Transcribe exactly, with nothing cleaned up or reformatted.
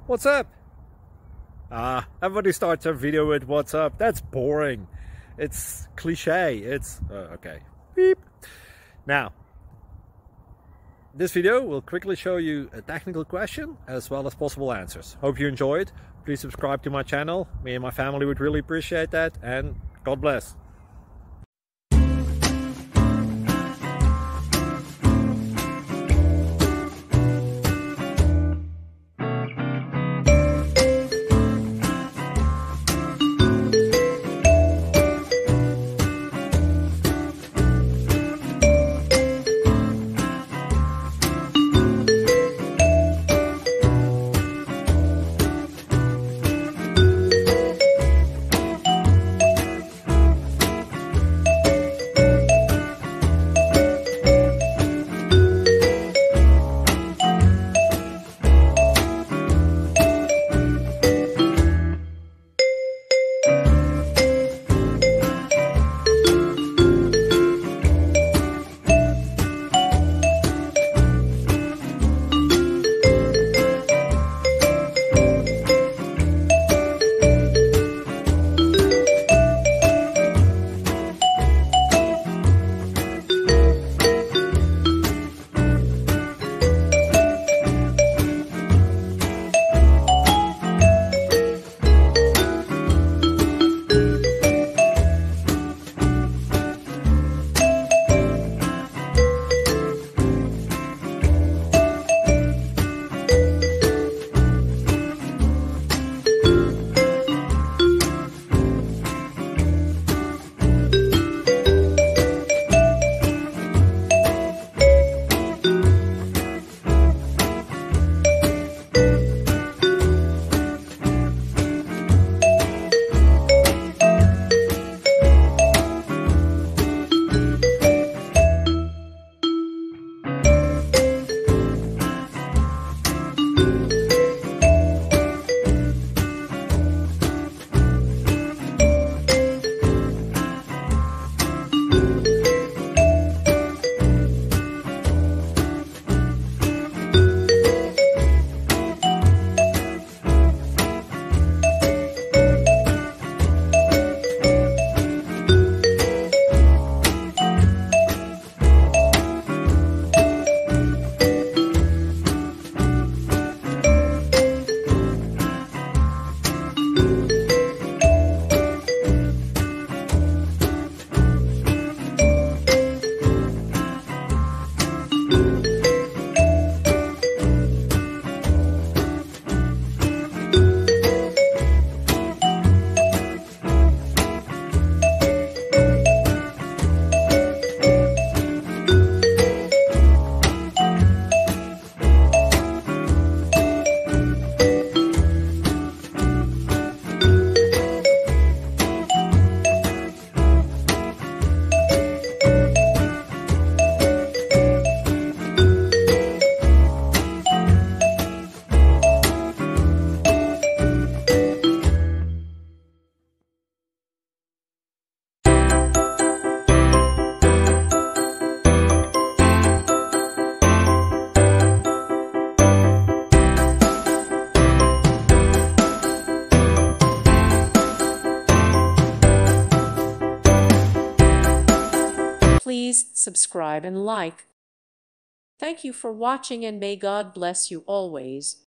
What's up? Ah, everybody starts their video with what's up. That's boring. It's cliche. It's uh, okay. Beep. Now, this video will quickly show you a technical question as well as possible answers. Hope you enjoyed. Please subscribe to my channel. Me and my family would really appreciate that, and God bless. Please subscribe and like. Thank you for watching, and may God bless you always.